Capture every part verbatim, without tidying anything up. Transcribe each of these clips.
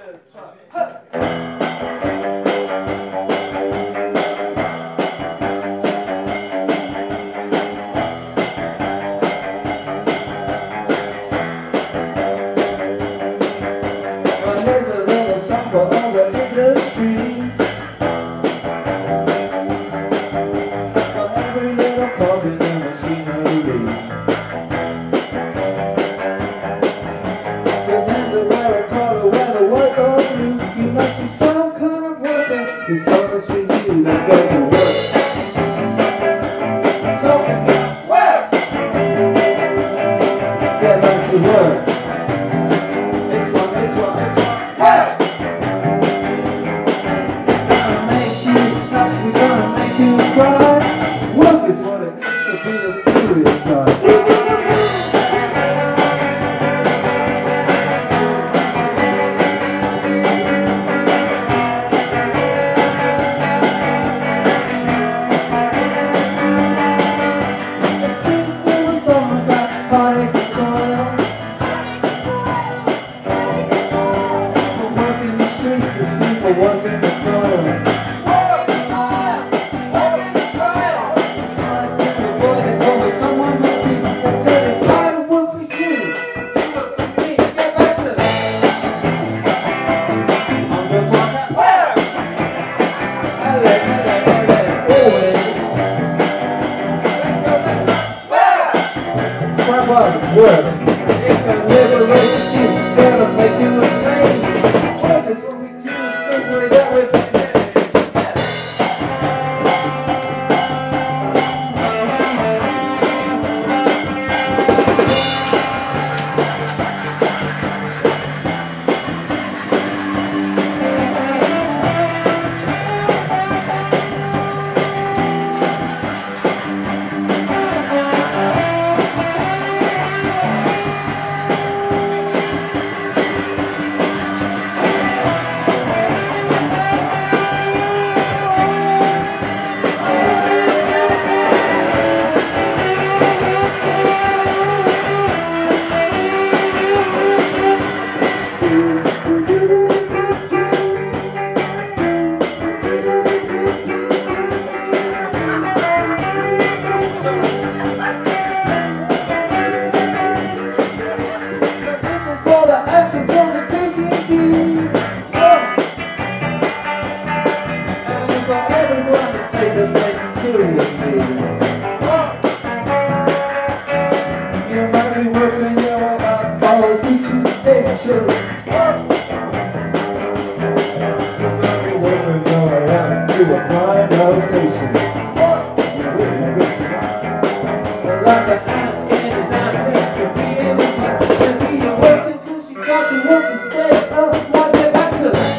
It's almost for you, let's go to work. So, work! Get back to work. It's one, it's one, it's one, work! We're gonna make you happy, we're gonna make you cry. Work is what it takes to be a serious guy. Work in the soil. Work, work, work in the soil. Someone must see that said I work for you. You work for me. Get back to I'm gonna talk that work. Hele, hele, hele, always. Let's go, let's work. Work. It can liberate you. Gonna make you a slave. Work is what we do. Seriously, you might be working your hours each day, sure. You might be working your way out to a prime location. Like the ants in his eye, you're being his life. Maybe you're working because you got to want to stay up. Why get back to that?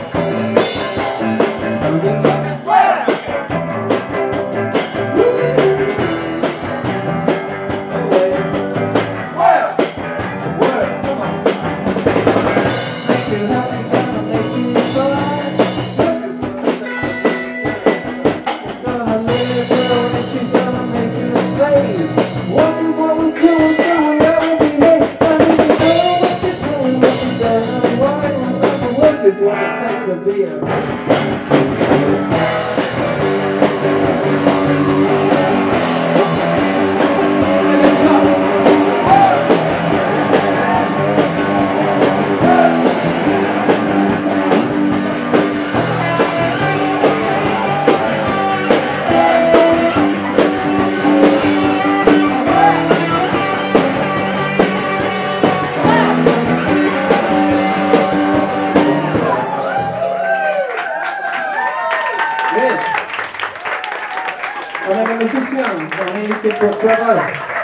Is what it takes to be a On a les musiciens, on est ici pour travailler.